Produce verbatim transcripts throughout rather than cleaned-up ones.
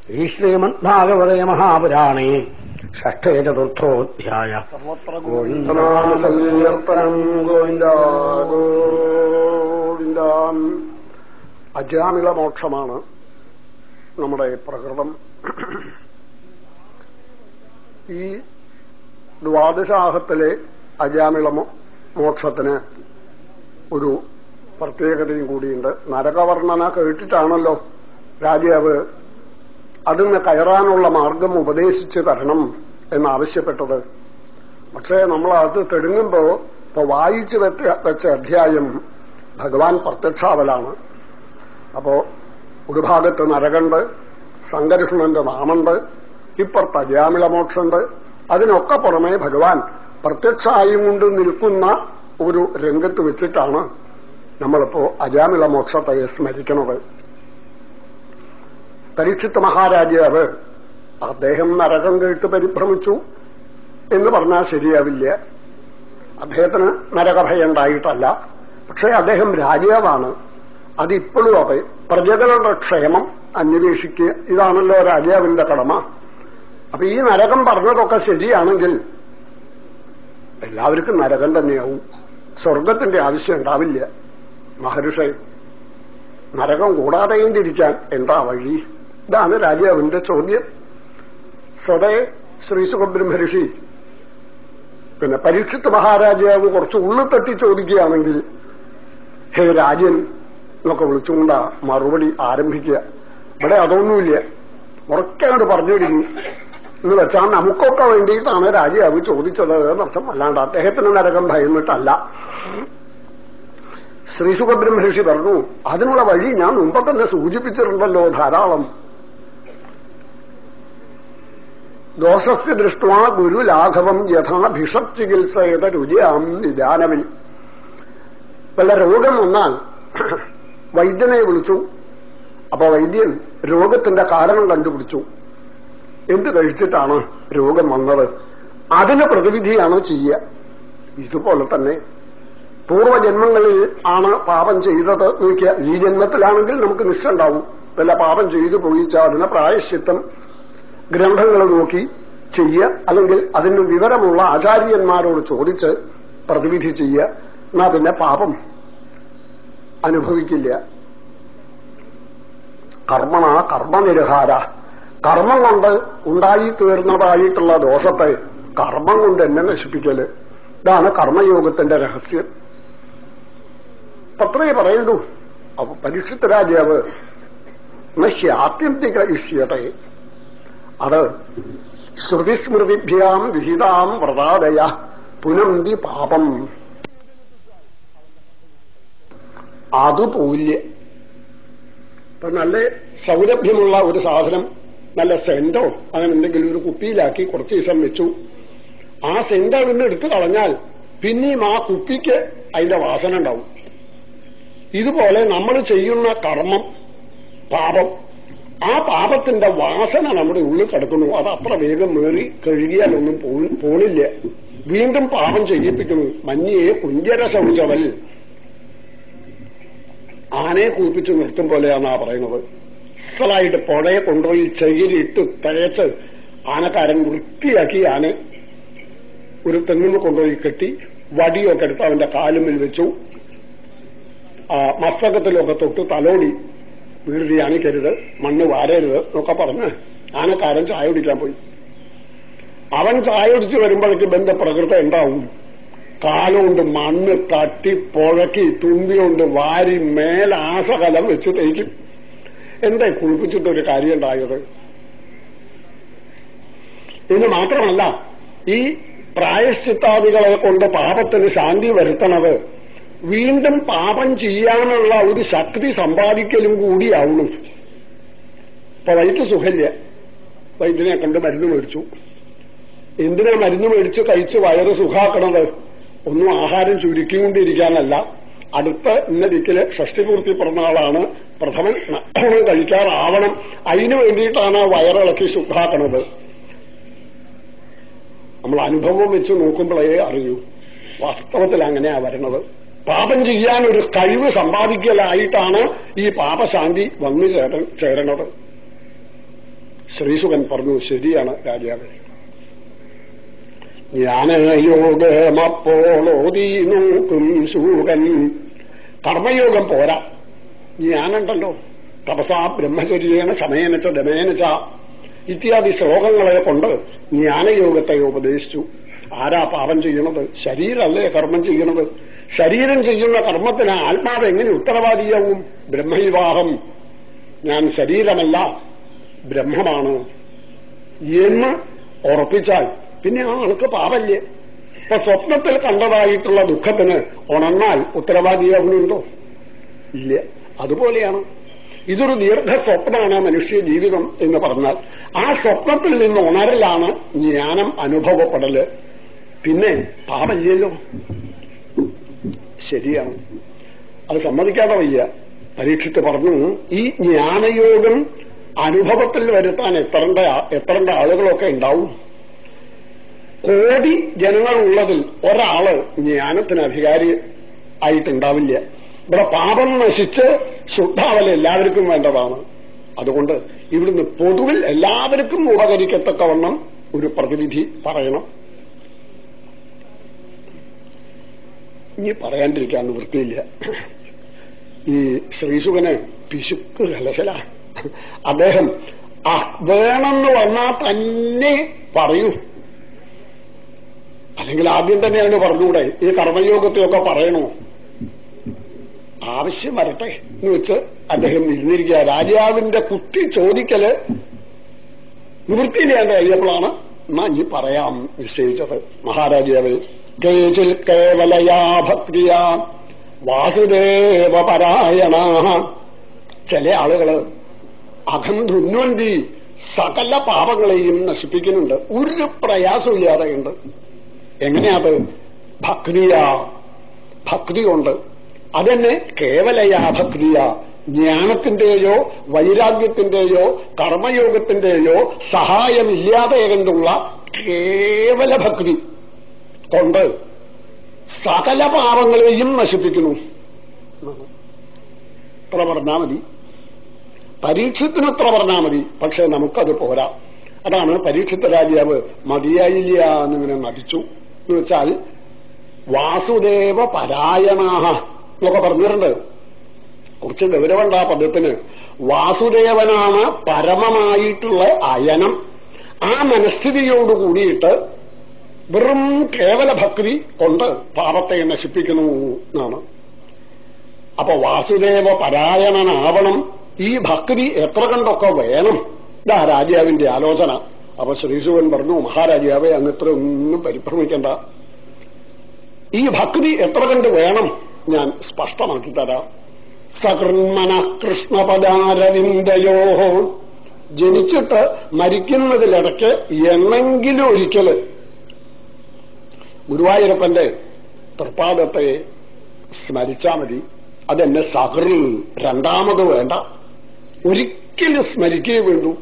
ഈ ശ്രീമദ്ഭാഗവതേ മഹാപുരാണേ ഷഷ്ഠേ ചതുർത്ഥോധ്യായ. സർവത്ര ഗോവിന്ദനാമസങ്കീർത്തനം. ഗോവിന്ദ ഗോവിന്ദ. അജാമിള മോക്ഷമാണ് നമ്മുടെ പ്രകൃതം. ഈ ദ്വാദശാഹത്തിലെ അജാമിള മോക്ഷത്തിന് ഒരു പ്രത്യേകതയും കൂടിയുണ്ട്. നരകവർണ്ണന കേട്ടിട്ടാണല്ലോ രാജാവ് അതിന് കയറാനുള്ള മാർഗം ഉപദേശിച്ചു തരണം എന്നാവശ്യപ്പെട്ടത്. പക്ഷേ നമ്മൾ അത് തെടുങ്ങുമ്പോ ഇപ്പൊ വായിച്ചു വെച്ച അധ്യായം ഭഗവാൻ പ്രത്യക്ഷാവലാണ്. അപ്പോ ഒരു ഭാഗത്ത് നരകണ്ട്, സംഘർഷണന്റെ നാമുണ്ട്, ഇപ്പുറത്ത് അജാമിള മോക്ഷമുണ്ട്. അതിനൊക്കെ പുറമെ ഭഗവാൻ പ്രത്യക്ഷായും കൊണ്ട് നിൽക്കുന്ന ഒരു രംഗത്ത് വെച്ചിട്ടാണ് നമ്മളിപ്പോ അജാമിള മോക്ഷത്തെ സ്മരിക്കുന്നത്. പരീക്ഷിത്ത് മഹാരാജാവ് അദ്ദേഹം നരകം കേട്ട് പരിഭ്രമിച്ചു എന്ന് പറഞ്ഞാൽ ശരിയാവില്ല. അദ്ദേഹത്തിന് നരകഭയം ഉണ്ടായിട്ടല്ല. പക്ഷേ അദ്ദേഹം രാജാവാണ്. അതിപ്പോഴും അതെ, പ്രജകളുടെ ക്ഷേമം അന്വേഷിക്കുക, ഇതാണല്ലോ രാജാവിന്റെ കടമ. അപ്പൊ ഈ നരകം പറഞ്ഞതൊക്കെ ശരിയാണെങ്കിൽ എല്ലാവർക്കും നരകം തന്നെയാവും, സ്വർഗത്തിന്റെ ആവശ്യം ഉണ്ടാവില്ല. മഹർഷി, നരകം കൂടാതെയും തിരിക്കാൻ എന്താ വഴി? ഇതാണ് രാജാവിന്റെ ചോദ്യം. സ്വതേ ശ്രീസുഖബ്രഹ്മർഷി പിന്നെ പരീക്ഷിത്ത് മഹാരാജാവ് കുറച്ച് ഉള്ളിൽ തട്ടി ചോദിക്കുകയാണെങ്കിൽ ഹേ രാജൻ എന്നൊക്കെ വിളിച്ചുകൊണ്ടാ മറുപടി ആരംഭിക്കുക. ഇവിടെ അതൊന്നുമില്ല, ഉറക്കങ്ങോട്ട് പറഞ്ഞു കഴിഞ്ഞു എന്ന് വെച്ചാൽ നമുക്കൊക്കെ വേണ്ടിയിട്ടാണ് രാജാവ് ചോദിച്ചത് എന്നർത്ഥം. അല്ലാണ്ട് അദ്ദേഹത്തിന് നരകം ഭയന്നിട്ടല്ല. ശ്രീസുഖബ്രഹ്മർഷി പറഞ്ഞു, അതിനുള്ള വഴി ഞാൻ മുമ്പ് തന്നെ സൂചിപ്പിച്ചിട്ടുണ്ടല്ലോ ധാരാളം. ദോഷസ്യ ദൃഷ്ട്വാ ഗുരുലാഘവം യഥാ ഭിഷപ് ചികിത്സയുടെ രുചിയാം നിദാനവിൽ. വല്ല രോഗം വന്നാൽ വൈദ്യനെ വിളിച്ചു. അപ്പൊ വൈദ്യൻ രോഗത്തിന്റെ കാരണം കണ്ടുപിടിച്ചു. എന്ത് കഴിച്ചിട്ടാണ് രോഗം വന്നത്, അതിന് പ്രതിവിധിയാണ് ചെയ്യുക. ഇതുപോലെ തന്നെ പൂർവ്വജന്മങ്ങളിൽ ആണ് പാപം ചെയ്തത് നോക്കിയാൽ ഈ ജന്മത്തിലാണെങ്കിൽ നമുക്ക് നിശ്ചയം ഉണ്ടാവും. വല്ല പാപം ചെയ്തു പോയിച്ചാൽ അതിന് പ്രായശ്ചിത്തം ഗ്രന്ഥങ്ങൾ നോക്കി ചെയ്യുക, അല്ലെങ്കിൽ അതിന് വിവരമുള്ള ആചാര്യന്മാരോട് ചോദിച്ച് പ്രതിവിധി ചെയ്യുക. എന്നാ പിന്നെ പാപം അനുഭവിക്കില്ല. കർമ്മണ കർമ്മനിരഹാര. കർമ്മം കൊണ്ട് ഉണ്ടായി തീർന്നതായിട്ടുള്ള ദോഷത്തെ കർമ്മം കൊണ്ട് എന്നെ നശിപ്പിക്കല്. ഇതാണ് കർമ്മയോഗത്തിന്റെ രഹസ്യം. അത്രേ പറയുള്ളൂ. അപ്പൊ പരീക്ഷിത്ത് രാജാവ് നശ്യാത്യന്തിക ഇഷ്യത്തെ, അത് ശ്രുതിസ്മൃതിഭ്യാം വിഹിതാം വ്രതാദയ പുനന്തി പാപം. അതുപോല്യ ഇപ്പൊ നല്ല സൗരഭ്യമുള്ള ഒരു സാധനം, നല്ല സെന്റോ അങ്ങനെ എന്തെങ്കിലും ഒരു കുപ്പിയിലാക്കി കുറച്ച് ദിവസം വെച്ചു. ആ സെന്റ് നിന്ന് എടുത്തു കളഞ്ഞാൽ പിന്നെയും ആ കുപ്പിക്ക് അതിന്റെ വാസന ഉണ്ടാവും. ഇതുപോലെ നമ്മൾ ചെയ്യുന്ന കർമ്മം പാപം, ആ പാപത്തിന്റെ വാസന നമ്മുടെ ഉള്ളിൽ കിടക്കുന്നു. അത് അത്ര വേഗം മേറി കഴുകിയാലൊന്നും പോണില്ല, വീണ്ടും പാപം ചെയ്യിപ്പിക്കുന്നു. മഞ്ഞയെ കുഞ്ചര ശൗചവൽ, ആനയെ കുളിപ്പിച്ച് നിർത്തും പോലെയാണെന്നാ പറയുന്നത്. അസലായിട്ട് പുഴയെ കൊണ്ടുപോയി ചെകിരിട്ട് തേച്ച് ആനക്കാരൻ വൃത്തിയാക്കി ആന ഒരു തെങ്ങിന് കൊണ്ടുപോയി കെട്ടി വടിയൊക്കെ എടുത്ത് അവന്റെ കാലുമ്പിൽ വെച്ചു. മസ്തകത്തിലൊക്കെ തൊട്ട് തലോടി വീഴ്തി അണിക്കരുത്, മണ്ണ് വാരരുത് എന്നൊക്കെ പറഞ്ഞ് ആനക്കാരൻ ചായ കുടിക്കാൻ പോയി. അവൻ ചായ കുടിച്ച് വരുമ്പോഴേക്ക് ബന്ധപ്രകൃതി ഉണ്ടാവും. കാലുകൊണ്ട് മണ്ണ് തട്ടി പുഴക്കി തുമ്പികൊണ്ട് വാരി മേലാസകലം വെച്ച് തേക്കും. എന്താ കുളിപ്പിച്ചിട്ടൊരു കാര്യം ഉണ്ടായത്? ഇത് മാത്രമല്ല, ഈ പ്രായശ്ചിത്താദികളെ കൊണ്ട് പാപത്തിന് ശാന്തി വരുത്തണത് വീണ്ടും പാപം ചെയ്യാനുള്ള ഒരു ശക്തി സമ്പാദിക്കലും കൂടിയാവണം. ഇപ്പൊ വൈകിട്ട് സുഖമില്ല, വൈദ്യനെ കണ്ട് മരുന്ന് മേടിച്ചു. എന്തിനാ മരുന്ന് മേടിച്ച് കഴിച്ച് വയറ് സുഖാക്കണത്? ഒന്നും ആഹാരം ചുരുക്കിക്കൊണ്ടിരിക്കാനല്ല. അടുത്ത ഇന്ന ദിക്കില് ഷഷ്ടിപൂർത്തി പിറന്നാളാണ്, പ്രഥമൻ കഴിക്കാറാവണം. അതിനു വേണ്ടിയിട്ടാണ് വയറിളക്കി സുഖാക്കണത്. നമ്മൾ അനുഭവം വെച്ച് നോക്കുമ്പോഴേ അറിയൂ വാസ്തവത്തിൽ അങ്ങനെയാ വരണത്. പാപം ചെയ്യാൻ ഒരു കഴിവ് സമ്പാദിക്കലായിട്ടാണ് ഈ പാപശാന്തി വന്നു ചേരണത്. ശ്രീസുഖൻ പറഞ്ഞു, ശരിയാണ് രാജാവ്. ജ്ഞാനയോഗമപ്പോളോതി നോക്കും ശൂകൻ. കർമ്മയോഗം പോരാ, ജ്ഞാനുണ്ടല്ലോ. തപസാ ബ്രഹ്മചര്യേണ ശമേനച്ച ദമേനച്ച ഇത്യാദി ശ്ലോകങ്ങളെ കൊണ്ട് ജ്ഞാനയോഗത്തെ ഉപദേശിച്ചു. ആരാ പാപം ചെയ്യണത്? ശരീരമല്ലേ കർമ്മം ചെയ്യണത്. ശരീരം ചെയ്യുന്ന കർമ്മത്തിന് ആത്മാവ് എങ്ങനെ ഉത്തരവാദിയാവും? ബ്രഹ്മവിവാഹം, ഞാൻ ശരീരമല്ല ബ്രഹ്മമാണ് എന്ന് ഉറപ്പിച്ചാൽ പിന്നെ ആ ആൾക്ക് പാപല്ലേ? ഇപ്പൊ സ്വപ്നത്തിൽ കണ്ടതായിട്ടുള്ള ദുഃഖത്തിന് ഉണർന്നാൽ ഉത്തരവാദിയാവുന്നുണ്ടോ? ഇല്ല. അതുപോലെയാണ് ഇതൊരു ദീർഘ സ്വപ്നമാണ് മനുഷ്യ ജീവിതം എന്ന് പറഞ്ഞാൽ ആ സ്വപ്നത്തിൽ നിന്ന് ഉണരലാണ് ജ്ഞാനം അനുഭവപ്പെടല്. പിന്നെ പാപമില്ലല്ലോ. ശരിയാണ്, അത് സമ്മതിക്കാതെ വയ്യ. പരീക്ഷിച്ച് പറഞ്ഞു, ഈ ജ്ഞാനയോഗം അനുഭവത്തിൽ വരുത്താൻ എത്രണ്ട എത്രണ്ട ആളുകളൊക്കെ ഉണ്ടാവും. കോടി ജനങ്ങളുള്ളതിൽ ഒരാള് ജ്ഞാനത്തിന് അധികാരി ആയിട്ടുണ്ടാവില്ല. ഇവിടെ പാപം നശിച്ച് ശുദ്ധാവല എല്ലാവർക്കും വേണ്ടതാണ്. അതുകൊണ്ട് ഇവിടുന്ന് പൊതുവിൽ എല്ലാവർക്കും ഉപകരിക്കത്തക്കവണ്ണം ഒരു പ്രതിവിധി പറയണം. ഇനി പറയാണ്ടിരിക്കാൻ വൃത്തിയില്ല. ഈ ശ്രീസുഖന് പിശുക്ക് കലശല. അദ്ദേഹം ആ വേണമെന്ന് വന്നാൽ തന്നെ പറയൂ, അല്ലെങ്കിൽ ആദ്യം തന്നെ അതിന് പറഞ്ഞുകൂടെ? ഈ കർമ്മയോഗത്തെയൊക്കെ പറയണോ? ആവശ്യം വരട്ടെ എന്ന് വെച്ച് അദ്ദേഹം ഇരുന്നിരിക്കുക. രാജാവിന്റെ കുത്തി ചോദിക്കല് നിവൃത്തിയില്ലാണ്ട് കഴിയപ്പോഴാണ് എന്നാ ഇനി പറയാം നിശ്ചയിച്ചത്. മഹാരാജാവ് കേച്ചിൽ കേവലയാ ഭക്തിയ വാസുദേവ പരായണ. ചില ആളുകള് അഖന്ധുന്വന്തി സകല പാപങ്ങളെയും നശിപ്പിക്കുന്നുണ്ട്, ഒരു പ്രയാസമില്ലാതെയുണ്ട്. എങ്ങനെയാത്? ഭക്തിയ, ഭക്തി കൊണ്ട്. അതെന്നെ കേവലയാ ഭക്തിയ, ജ്ഞാനത്തിന്റെയോ വൈരാഗ്യത്തിന്റെയോ കർമ്മയോഗത്തിന്റെയോ സഹായമില്ലാതെ കണ്ടുള്ള കേവല ഭക്തി കൊണ്ട് സകല പാപങ്ങളെയും നശിപ്പിക്കുന്നു. എത്ര പറഞ്ഞാൽ മതി, പരീക്ഷത്തിനത്ര പറഞ്ഞാൽ മതി. പക്ഷെ നമുക്കത് പോരാ. അതാണ് പരീക്ഷിത്ത രാജാവ് മതിയായില്ല എന്നിങ്ങനെ നടിച്ചു. എന്ന് വെച്ചാൽ വാസുദേവ പരായണാഹ എന്നൊക്കെ പറഞ്ഞിട്ടുണ്ട്. കുറച്ച് ഗൗരവമുണ്ട് ആ പദത്തിന്. വാസുദേവനാണ് പരമമായിട്ടുള്ള അയനം. ആ മനസ്ഥിതിയോട് കൂടിയിട്ട് വെറും കേവല ഭക്തി കൊണ്ട് പാപത്തെ നശിപ്പിക്കുന്നു എന്നാണ്. അപ്പൊ വാസുദേവ പരായണനാവണം. ഈ ഭക്തി എത്ര കണ്ടൊക്കെ വേണം? ഇതാ രാജാവിന്റെ ആലോചന. അപ്പൊ ശ്രീസുഖൻ പറഞ്ഞു, മഹാരാജാവെ അങ്ങത്ര ഒന്നും പരിഭ്രമിക്കേണ്ട. ഈ ഭക്തി എത്ര കണ്ട് വേണം ഞാൻ സ്പഷ്ടമാക്കി തരാം. സകൃന്മന കൃഷ്ണപദാരവിന്ദയോ. ജനിച്ചിട്ട് മരിക്കുന്നതിലിടയ്ക്ക് എന്നെങ്കിലും ഒരിക്കല് ഗുരുവായൂരപ്പന്റെ തൃപ്പാദത്തെ സ്മരിച്ചാ മതി. അതെന്നെ സകൃ, രണ്ടാമത് വേണ്ട, ഒരിക്കലും സ്മരിക്കേ വേണ്ടൂ.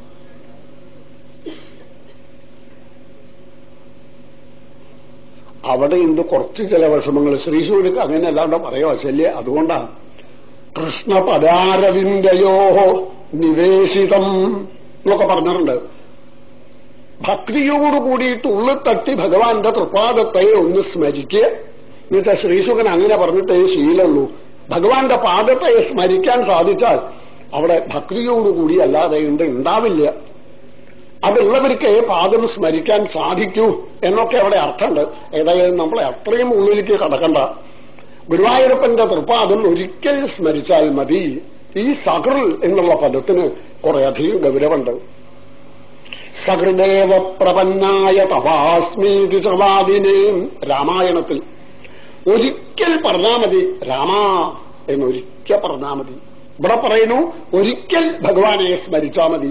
അവിടെ എന്ത് കുറച്ച് ചില വിഷമങ്ങൾ ശ്രീശൂരിക്ക് അങ്ങനെ അല്ലാണ്ട് പറയോ ശല്യ. അതുകൊണ്ടാണ് കൃഷ്ണപദാരവിന്ദയോ നിവേശിതം എന്നൊക്കെ പറഞ്ഞിട്ടുണ്ട്. ഭക്തിയോട് കൂടിയിട്ട് ഉള്ളിൽ തട്ടി ഭഗവാന്റെ തൃപ്പാദത്തെ ഒന്ന് സ്മരിക്കുക. എന്നുവെച്ചാൽ ശ്രീസുഖൻ അങ്ങനെ പറഞ്ഞിട്ടേ ശീലമുള്ളൂ. ഭഗവാന്റെ പാദത്തെ സ്മരിക്കാൻ സാധിച്ചാൽ അവിടെ ഭക്തിയോടുകൂടി അല്ലാതെ ഉണ്ട് ഉണ്ടാവില്ല. അതുള്ളവർക്ക് പാദം സ്മരിക്കാൻ സാധിക്കൂ എന്നൊക്കെ അവിടെ അർത്ഥമുണ്ട്. ഏതായാലും നമ്മളെ അത്രയും ഉള്ളിലേക്ക് കടക്കണ്ട. ഗുരുവായൂരപ്പന്റെ തൃപ്പാദം ഒരിക്കൽ സ്മരിച്ചാൽ മതി. ഈ സകൃ എന്നുള്ള പദത്തിന് കുറേയധികം ഗൗരവമുണ്ട്. സകൃദേവ പ്രപന്നായ തപാസ്മീതി ചവാദിനേ. രാമായണത്തിൽ ഒരിക്കൽ പറഞ്ഞാ മതി, രാമാ എന്നൊരിക്കൽ പറഞ്ഞാ മതി. ഇവിടെ പറയുന്നു ഒരിക്കൽ ഭഗവാനെ സ്മരിച്ചാ മതി.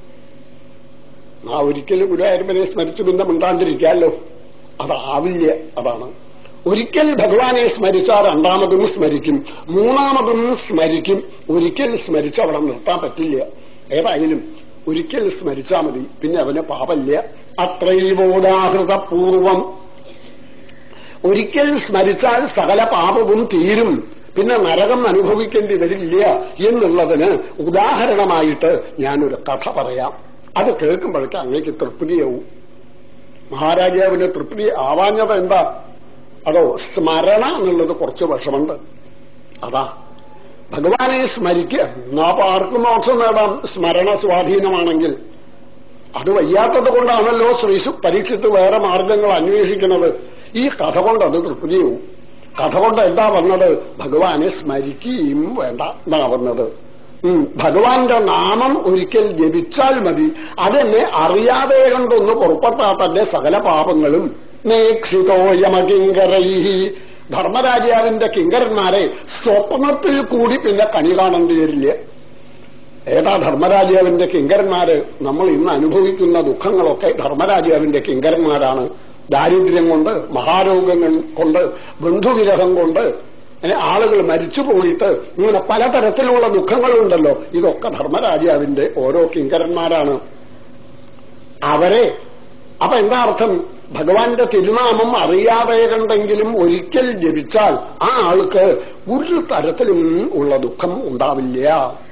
ആ ഒരിക്കൽ ഗുരുവായൂരപ്പനെ സ്മരിച്ചു പിന്നെ മിണ്ടാണ്ടിരിക്കാമല്ലോ, അതാവില്ല. അതാണ് ഒരിക്കൽ ഭഗവാനെ സ്മരിച്ചാൽ രണ്ടാമതും സ്മരിക്കും, മൂന്നാമതും സ്മരിക്കും. ഒരിക്കൽ സ്മരിച്ച് അവിടെ നിർത്താൻ പറ്റില്ല. ഏതായാലും ഒരിക്കൽ സ്മരിച്ചാൽ മതി, പിന്നെ അവന് പാപമില്ല. അത്രൈവോദാഹൃതപൂർവം ഒരിക്കൽ സ്മരിച്ചാൽ സകല പാപവും തീരും, പിന്നെ നരകം അനുഭവിക്കേണ്ടി വരില്ല എന്നുള്ളതിന് ഉദാഹരണമായിട്ട് ഞാനൊരു കഥ പറയാം. അത് കേൾക്കുമ്പോഴേക്ക് അങ്ങേക്ക് തൃപ്തിയാവും. മഹാരാജാവിന് തൃപ്തി ആവാഞ്ഞത് എന്താ? അതോ സ്മരണ എന്നുള്ളത് കുറച്ച് വിഷമുണ്ട്. അതാ ഭഗവാനെ സ്മരിക്കുക. നാപ്പ ആർക്കും മോക്ഷം നേടാം സ്മരണ സ്വാധീനമാണെങ്കിൽ. അത് വയ്യാത്തത് കൊണ്ടാണല്ലോ ശ്രീശു പരീക്ഷിച്ച് വേറെ മാർഗങ്ങൾ അന്വേഷിക്കുന്നത്. ഈ കഥ കൊണ്ട് അത് തൃപ്തിയാവും. കഥ കൊണ്ട് എന്താ വന്നത്? ഭഗവാനെ സ്മരിക്കുകയും വേണ്ട എന്നാ വന്നത്. ഭഗവാന്റെ നാമം ഒരിക്കൽ ജപിച്ചാൽ മതി. അതെന്നെ അറിയാതെ കൊണ്ടൊന്ന് പുറപ്പെട്ടാൽ തന്നെ സകല പാപങ്ങളും നേക്ഷിതോയമകിങ്കരൈഹി. ധർമ്മരാജാവിന്റെ കിങ്കരന്മാരെ സ്വപ്നത്തിൽ കൂടി പിന്നെ കണി കാണേണ്ടി വരില്ല. ഏതാ ധർമ്മരാജാവിന്റെ കിങ്കരന്മാര്? നമ്മൾ ഇന്ന് അനുഭവിക്കുന്ന ദുഃഖങ്ങളൊക്കെ ധർമ്മരാജാവിന്റെ കിങ്കരന്മാരാണ്. ദാരിദ്ര്യം കൊണ്ട്, മഹാരോഗങ്ങൾ കൊണ്ട്, ബന്ധുവിരഹം കൊണ്ട്, ആളുകൾ മരിച്ചുപോയിട്ട് ഇങ്ങനെ പലതരത്തിലുള്ള ദുഃഖങ്ങളുണ്ടല്ലോ. ഇതൊക്കെ ധർമ്മരാജാവിന്റെ ഓരോ കിങ്കരന്മാരാണ്. അവരെ അപ്പൊ എന്താ അർത്ഥം? ഭഗവാന്റെ തിരുനാമം അറിയാതെ കണ്ടെങ്കിലും ഒരിക്കൽ ജപിച്ചാൽ ആ ആൾക്ക് ഒരു തരത്തിലും ഉള്ള ദുഃഖം ഉണ്ടാവില്ല.